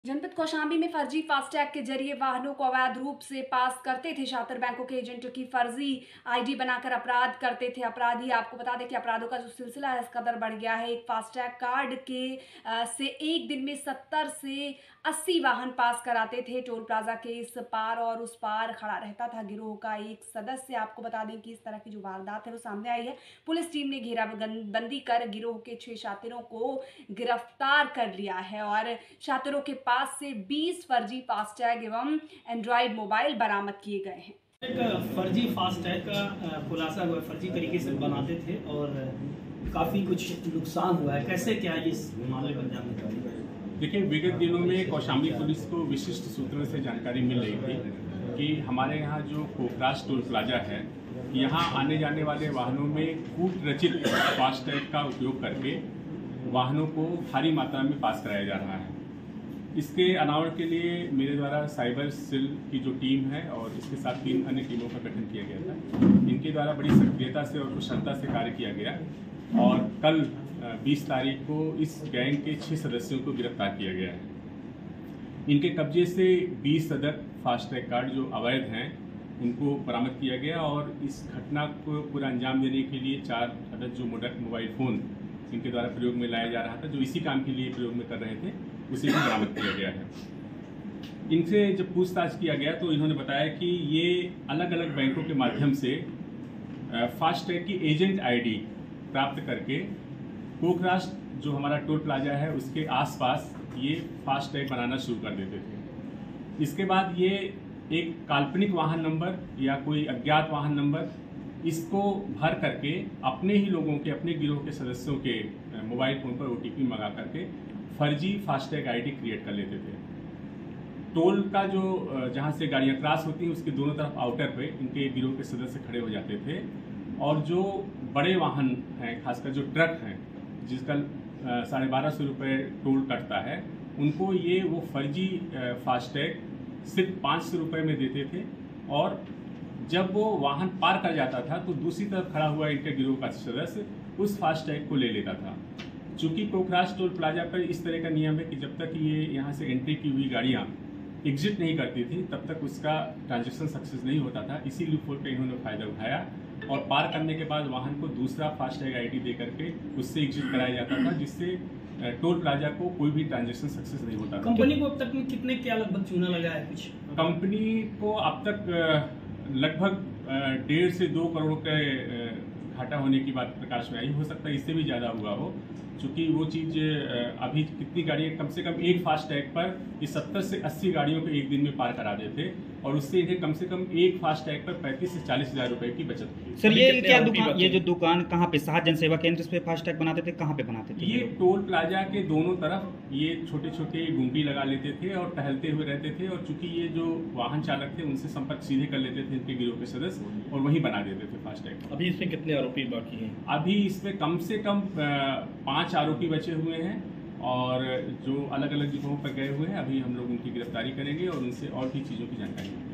जनपद कौशाम्बी में फर्जी फास्टैग के जरिए वाहनों को अवैध रूप से पास करते थे छात्र। बैंकों के एजेंटों की फर्जी आईडी बनाकर अपराध करते थे अपराधी। आपको बता दें कि अपराधों का जो सिलसिला है इस कदर बढ़ गया है। एक फास्टैग कार्ड के से एक दिन में 70 से 80 वाहन पास कराते थे। टोल प्लाजा के इस पार और उस पार खड़ा रहता था गिरोह का एक सदस्य। आपको बता दें कि इस तरह की जो वारदात है वो सामने आई है। पुलिस टीम ने घेराबंदी कर गिरोह के 6 शातिरों को गिरफ्तार कर लिया है और शातिरों के पास से 20 फर्जी फास्टैग एवं एंड्रॉयड मोबाइल बरामद किए गए हैं। एक फर्जी फास्टैग का खुलासा हुआ, फर्जी तरीके से बनाते थे और काफ़ी कुछ नुकसान हुआ है। कैसे क्या इस मामले पर ध्यान दें? देखिए, विगत दिनों में कौशाम्बी पुलिस को विशिष्ट सूत्रों से जानकारी मिल रही थी कि हमारे यहाँ जो कोकराज टोल प्लाजा है, यहाँ आने जाने वाले वाहनों में कूट रचित फास्टैग का उपयोग करके वाहनों को भारी मात्रा में पास कराया जा रहा है। इसके अनावरण के लिए मेरे द्वारा साइबर सेल की जो टीम है और इसके साथ 3 अन्य टीमों का गठन किया गया था। इनके द्वारा बड़ी सक्रियता से और कुशलता से कार्य किया गया और कल 20 तारीख को इस गैंग के 6 सदस्यों को गिरफ्तार किया गया है। इनके कब्जे से 20 अदद फास्टैग कार्ड जो अवैध हैं उनको बरामद किया गया और इस घटना को पूरा अंजाम देने के लिए 4 अदद जो मोबाइल फ़ोन इनके द्वारा प्रयोग में लाया जा रहा था, जो इसी काम के लिए प्रयोग में कर रहे थे, उसे भी बरामद किया गया है। इनसे जब पूछताछ किया गया तो इन्होंने बताया कि ये अलग अलग बैंकों के माध्यम से फास्टैग की एजेंट आईडी प्राप्त करके कोकराज जो हमारा टोल प्लाजा है उसके आसपास ये फास्टैग बनाना शुरू कर देते थे। इसके बाद ये एक काल्पनिक वाहन नंबर या कोई अज्ञात वाहन नंबर इसको भर करके अपने ही लोगों के, अपने गिरोह के सदस्यों के मोबाइल फ़ोन पर OTP मंगा करके फर्जी फास्टैग आईडी क्रिएट कर लेते थे। टोल का जो जहाँ से गाड़ियाँ क्रॉस होती हैं उसके दोनों तरफ आउटर पे इनके गिरोह के सदस्य खड़े हो जाते थे और जो बड़े वाहन हैं, खासकर जो ट्रक हैं जिसका 1250 रुपये टोल कटता है, उनको ये वो फर्जी फास्टैग सिर्फ 500 रुपये में देते थे और जब वो वाहन पार कर जाता था तो दूसरी तरफ खड़ा हुआ इनके गिरोह का सदस्य उस फास्टैग को ले लेता था। चूँकि कोकराज टोल प्लाजा पर इस तरह का नियम है कि जब तक ये यहाँ से एंट्री की हुई गाड़ियाँ एग्जिट नहीं करती थी तब तक उसका ट्रांजैक्शन सक्सेस नहीं होता था। इसी लूपहोल का इन्होंने फ़ायदा उठाया और पार करने के बाद वाहन को दूसरा फास्टैग आईडी दे करके उससे एग्जिट कराया जाता था, जिससे टोल प्लाजा को कोई भी ट्रांजैक्शन सक्सेस नहीं होता था। कंपनी को अब तक में कितने क्या लगभग चूना लगा है? कुछ कंपनी को अब तक लगभग 1.5 से 2 करोड़ के घाटा होने की बात प्रकाश में आई। हो सकता है इससे भी ज़्यादा हुआ हो, क्योंकि वो चीज़ अभी कितनी गाड़ियाँ, कम से कम एक फास्टैग पर ये 70 से 80 गाड़ियों को एक दिन में पार करा देते और उससे इन्हें कम से कम एक फास्टैग पर 35 से 40 हज़ार रुपये की बचत हुई। सर, ये क्या दुकान, ये जो दुकान कहाँ पे, सात जन सेवा केंद्र पे फास्टैग बनाते थे, कहाँ पे बनाते थे? ये टोल प्लाजा के दोनों तरफ ये छोटे छोटे गुंडी लगा लेते थे और टहलते हुए रहते थे और चूंकि ये जो वाहन चालक थे उनसे संपर्क सीधे कर लेते थे इनके गिरोह के सदस्य और वहीं बना देते थे फास्टैग। अभी इसमें कितने आरोपी बाकी हैं? अभी इसमें कम से कम 5 आरोपी बचे हुए हैं और जो अलग अलग जगहों पर गए हुए हैं, अभी हम लोग उनकी गिरफ्तारी करेंगे और उनसे और भी चीज़ों की जानकारी